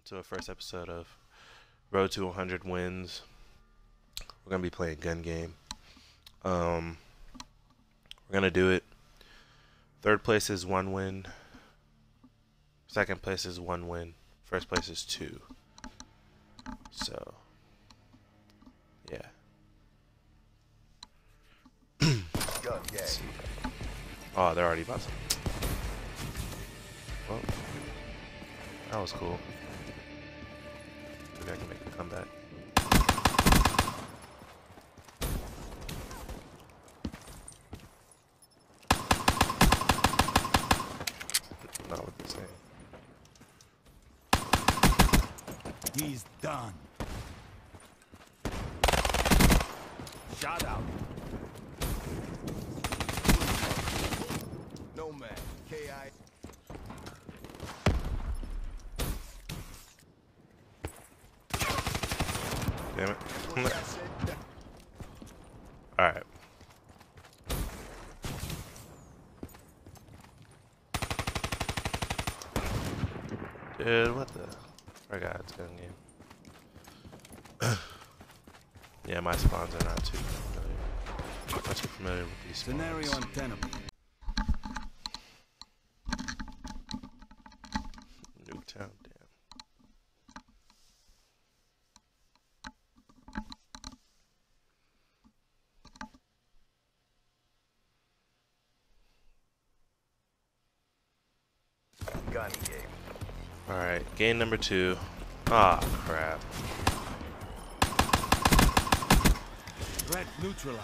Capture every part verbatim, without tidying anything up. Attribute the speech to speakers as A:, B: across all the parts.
A: to a first episode of Road to one hundred Wins. We're gonna be playing gun game. Um, we're gonna do it. Third place is one win. Second place is one win. First place is two. So, yeah.
B: Gun game.
A: Oh, they're already about to. Well, that was cool. Maybe I can make a comeback. Not what they're saying.
C: He's done. Shot out.
B: No man. K I.
A: Damn it. Alright. Dude, what the? I got it's gun game. Yeah, my spawns are not too familiar. Not too familiar with these spawns.
C: Scenario untenable.
A: Nuketown, damn.
B: Gun game.
A: Alright, game number two. Ah, crap.
C: Threat neutralized.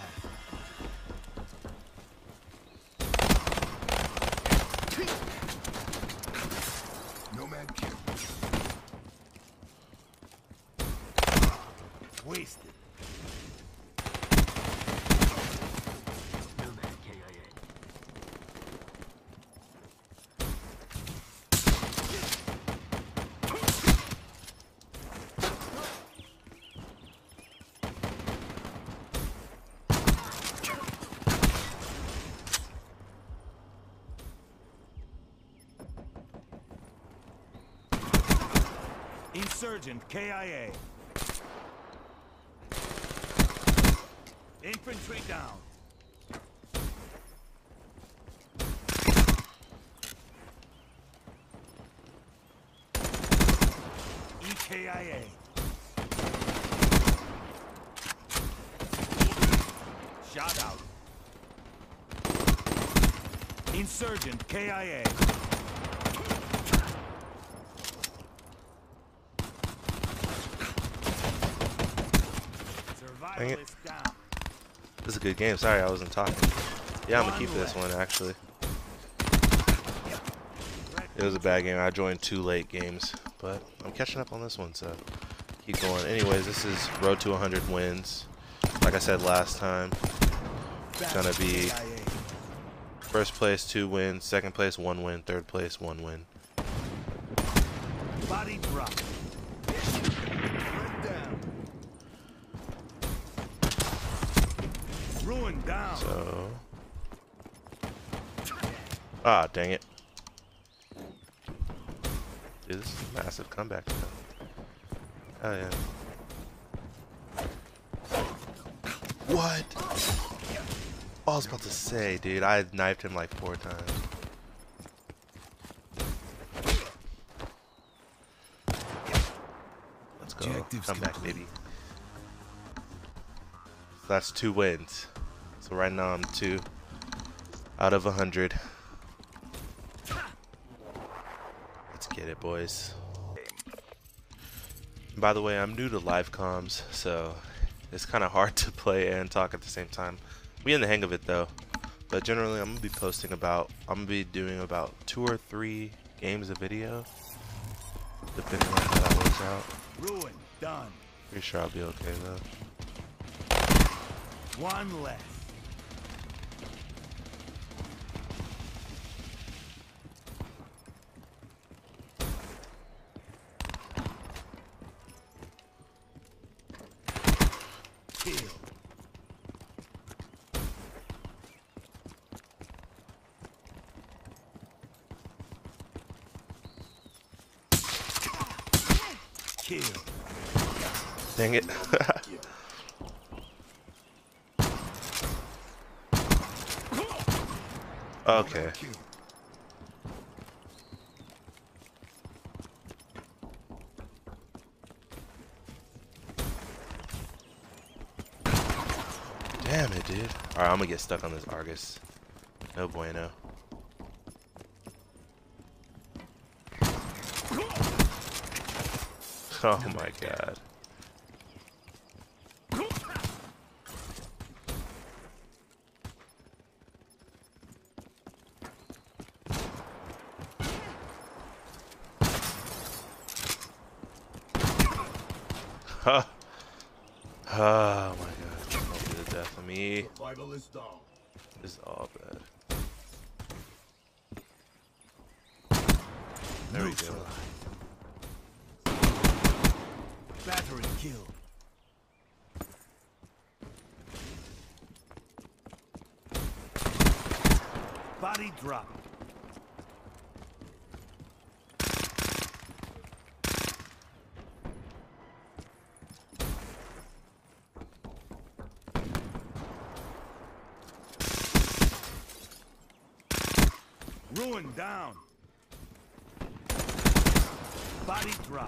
B: No man kill.
C: Wasted. No man K I A. Insurgent K I A. Infantry down. E K I A. Shot out. Insurgent K I A.
A: Dang it.
C: Survivalist down.
A: This is a good game. Sorry I wasn't talking. Yeah, I'm gonna keep this one actually. It was a bad game. I joined two late games, but I'm catching up on this one, so keep going. Anyways, this is Road to one hundred Wins. Like I said last time, it's gonna be first place two wins, second place one win, third place one win.
C: Body drop.
B: Down.
C: Ruin down.
A: So, ah, dang it. Dude, this is a massive comeback. Oh yeah. What? Oh, I was about to say, dude, I had knifed him like four times. Let's go.
C: Objectives
A: Come back,
C: complete.
A: baby. So that's two wins. So right now I'm two out of a hundred. Let's get it, boys. By the way, I'm new to live comms, so it's kind of hard to play and talk at the same time. We in the hang of it though. But generally, I'm gonna be posting about. I'm gonna be doing about two or three games a video, depending on how that works out.
C: Ruin done.
A: Pretty sure I'll be okay though.
C: One less. Kill.
A: Dang it. Okay. Damn it, dude. Alright, I'm gonna get stuck on this Argus. No bueno. Oh my god. Huh. Oh my god. Don't be the death of me.
C: Survival is down.
A: This is all bad. There we go.
C: Battery kill. Body drop. Ruin down. Body drop.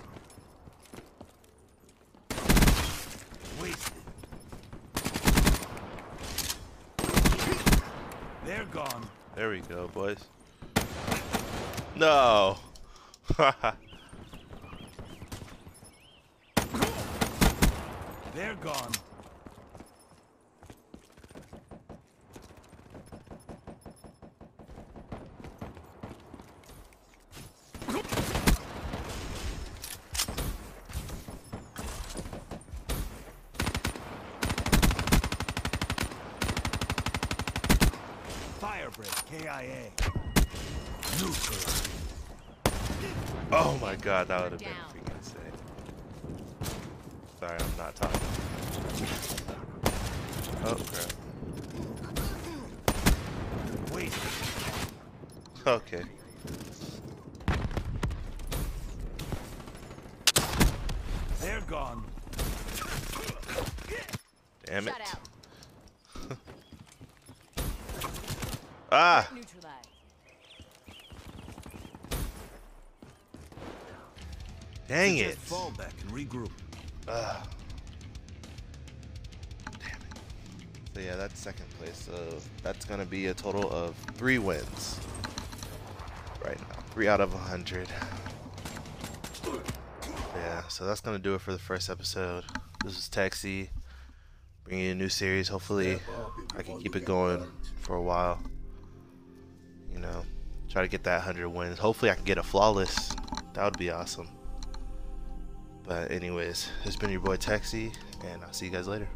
C: Wasted. They're gone.
A: There we go, boys. No.
C: They're gone. Firebreak, K I A. Neutralized.
A: Oh my god, that would have been freaking insane. Sorry, I'm not talking. Oh crap.
C: Wait.
A: Okay.
C: They're gone.
A: Damn it.
D: Shut out.
A: Ah!
D: Neutralized.
A: Dang
C: Just
A: it.
C: fall back and regroup.
A: Ugh. Damn it. So yeah, that's second place. So that's gonna be a total of three wins. Right now. Three out of a hundred. Yeah, so that's gonna do it for the first episode. This is Texie. Bringing you a new series. Hopefully I can keep it going for a while. You know, try to get that one hundred wins. Hopefully I can get a flawless. That would be awesome. But anyways, it's been your boy Texie, and I'll see you guys later.